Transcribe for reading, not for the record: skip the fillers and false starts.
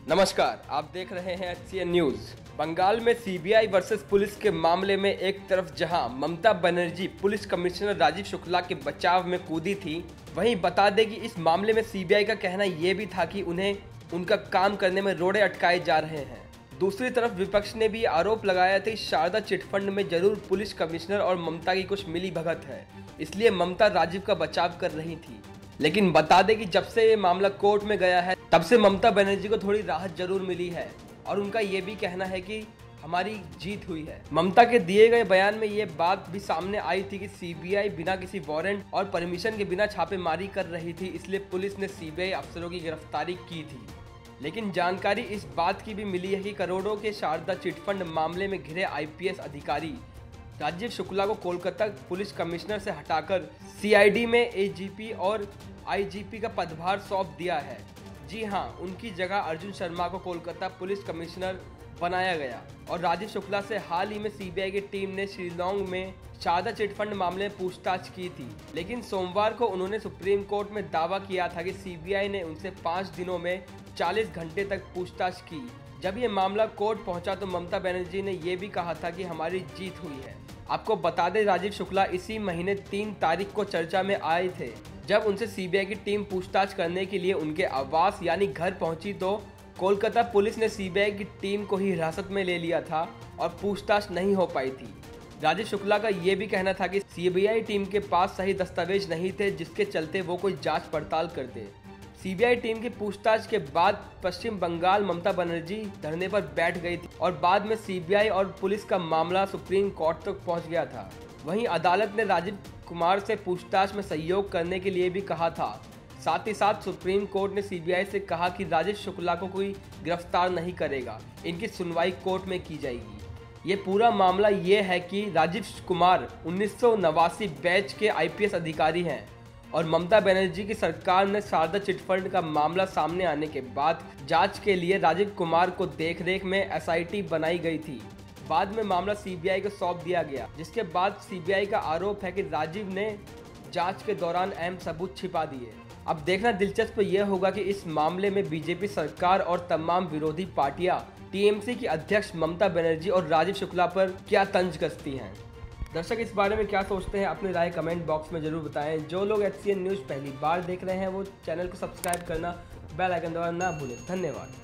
नमस्कार, आप देख रहे हैं HCN न्यूज। बंगाल में सीबीआई वर्सेस पुलिस के मामले में एक तरफ जहां ममता बनर्जी पुलिस कमिश्नर राजीव शुक्ला के बचाव में कूदी थी, वहीं बता दें कि इस मामले में सीबीआई का कहना यह भी था कि उन्हें उनका काम करने में रोड़े अटकाए जा रहे हैं। दूसरी तरफ विपक्ष ने भी आरोप लगाया था कि शारदा चिटफंड में जरूर पुलिस कमिश्नर और ममता की कुछ मिली भगत है, इसलिए ममता राजीव का बचाव कर रही थी। लेकिन बता दें कि जब से ये मामला कोर्ट में गया है, तब से ममता बनर्जी को थोड़ी राहत जरूर मिली है और उनका ये भी कहना है कि हमारी जीत हुई है। ममता के दिए गए बयान में ये बात भी सामने आई थी कि सीबीआई बिना किसी वारंट और परमिशन के बिना छापेमारी कर रही थी, इसलिए पुलिस ने सीबीआई अफसरों की गिरफ्तारी की थी। लेकिन जानकारी इस बात की भी मिली है कि करोड़ों के शारदा चिटफंड मामले में घिरे आईपीएस अधिकारी राजीव शुक्ला को कोलकाता पुलिस कमिश्नर से हटाकर सीआईडी में एजीपी और आईजीपी का पदभार सौंप दिया है। जी हां, उनकी जगह अर्जुन शर्मा को कोलकाता पुलिस कमिश्नर बनाया गया। और राजीव शुक्ला से हाल ही में सीबीआई की टीम ने शिलोंग में शारदा चिटफंड मामले में पूछताछ की थी, लेकिन सोमवार को उन्होंने सुप्रीम कोर्ट में दावा किया था कि सीबीआई ने उनसे 5 दिनों में 40 घंटे तक पूछताछ की। जब ये मामला कोर्ट पहुंचा तो ममता बनर्जी ने यह भी कहा था कि हमारी जीत हुई है। आपको बता दें, राजीव शुक्ला इसी महीने 3 तारीख को चर्चा में आए थे, जब उनसे सीबीआई की टीम पूछताछ करने के लिए उनके आवास यानी घर पहुंची तो कोलकाता पुलिस ने सीबीआई की टीम को ही हिरासत में ले लिया था और पूछताछ नहीं हो पाई थी। राजीव शुक्ला का ये भी कहना था कि सीबीआई टीम के पास सही दस्तावेज नहीं थे, जिसके चलते वो कोई जांच पड़ताल करते। सीबीआई टीम की पूछताछ के बाद पश्चिम बंगाल ममता बनर्जी धरने पर बैठ गई थी और बाद में सीबीआई और पुलिस का मामला सुप्रीम कोर्ट तक पहुंच गया था। वहीं अदालत ने राजीव कुमार से पूछताछ में सहयोग करने के लिए भी कहा था। साथ ही साथ सुप्रीम कोर्ट ने सीबीआई से कहा कि राजीव शुक्ला को कोई गिरफ्तार नहीं करेगा, इनकी सुनवाई कोर्ट में की जाएगी। ये पूरा मामला ये है कि राजीव कुमार 1989 बैच के आईपीएस अधिकारी हैं और ममता बनर्जी की सरकार ने शारदा चिटफंड का मामला सामने आने के बाद जांच के लिए राजीव कुमार को देखरेख में एसआईटी बनाई गई थी। बाद में मामला सीबीआई को सौंप दिया गया, जिसके बाद सीबीआई का आरोप है कि राजीव ने जांच के दौरान अहम सबूत छिपा दिए। अब देखना दिलचस्प यह होगा कि इस मामले में बीजेपी सरकार और तमाम विरोधी पार्टियां टीएमसी की अध्यक्ष ममता बनर्जी और राजीव शुक्ला पर क्या तंज कसती हैं। दर्शक इस बारे में क्या सोचते हैं, अपनी राय कमेंट बॉक्स में जरूर बताएं। जो लोग HCN न्यूज़ पहली बार देख रहे हैं वो चैनल को सब्सक्राइब करना, बेल आइकन दबाना ना भूलें। धन्यवाद।